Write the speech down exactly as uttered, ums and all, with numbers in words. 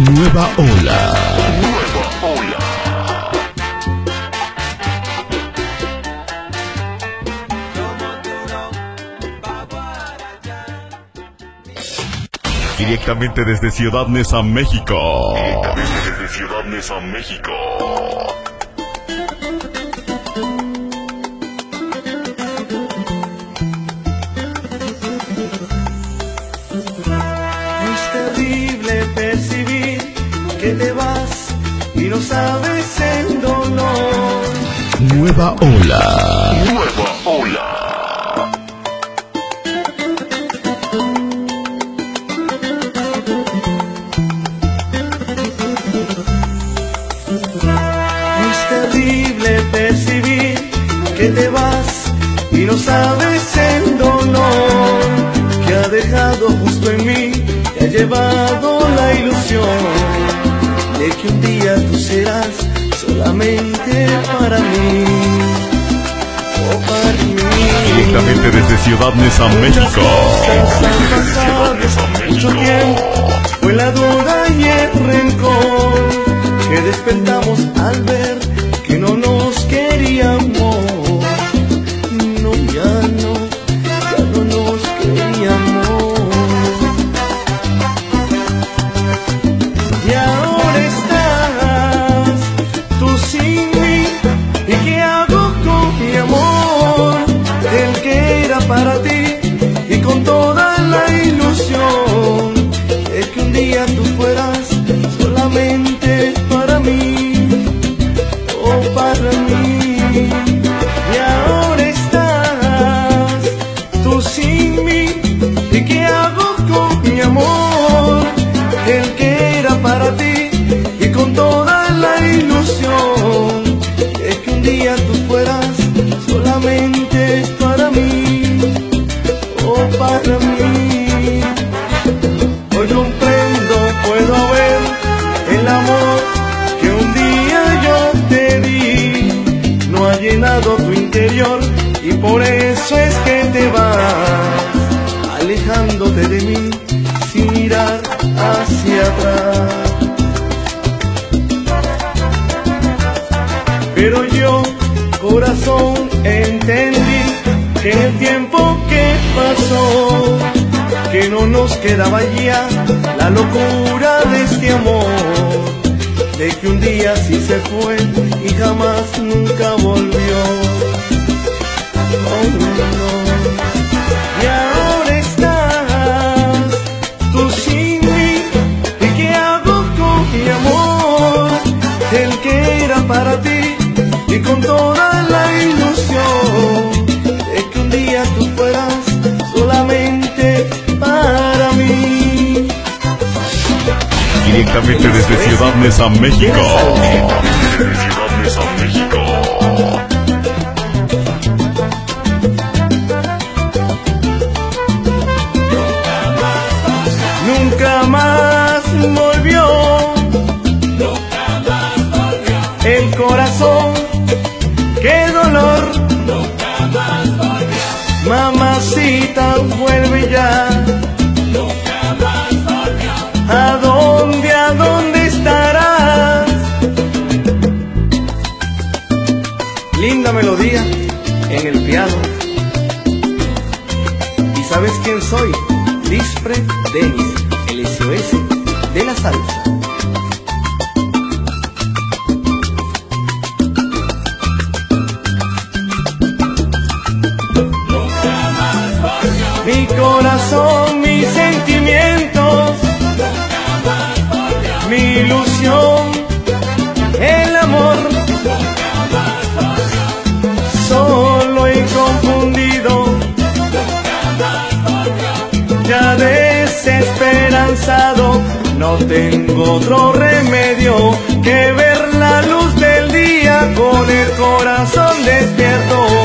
Nueva ola. Nueva ola. Directamente desde Ciudad Neza, México. Directamente desde Ciudad Neza, México. Es terrible percibir que te vas y no sabes el dolor. Nueva ola. Nueva ola. Es terrible percibir que te vas y no sabes el dolor que ha dejado justo en mí, te ha llevado la ilusión de que un día tú serás solamente para mí, o para mí. Directamente desde Ciudad Neza, México. Mucho tiempo fue la duda y el rencor que despertamos al ver que no nos queríamos. No, ya no, ya no nos queríamos. Y ahora estás tú sin mí. ¿Y qué hago con mi amor? El que era para ti y con toda la ilusión de que un día tú fueras solamente para mí, o para mí. Y ahora estás tú sin mí. ¿Y qué hago con mi amor? El que era para ti y con toda la ilusión de que un día tú fueras solamente para mí, o para mí. Hoy comprendo, puedo ver el amor que un día yo te di. No ha llenado tu interior y por eso es que te vas, alejándote de mí sin mirar hacia atrás. Pero yo, corazón, entendí que en el tiempo que pasó, que no nos quedaba ya la locura de este amor, de que un día sí se fue y jamás nunca volvió. Oh, no. Y ahora estás tú sin mí. ¿Y qué hago con mi amor? El que era para ti y con toda la ilusión de que un día tú fueras solamente para mí. Directamente desde Ciudad Neza, México. Desde Ciudad Neza, México. Nunca más volvió, el corazón, qué dolor. Mamacita, vuelve ya. ¿A dónde, a dónde estarás? Linda melodía en el piano. ¿Y sabes quién soy? Dispre Denis, el S O S de la salsa. Mi corazón, mis sentimientos, mi ilusión, el amor, solo y confundido, ya desesperanzado, no tengo otro remedio que ver la luz del día con el corazón despierto.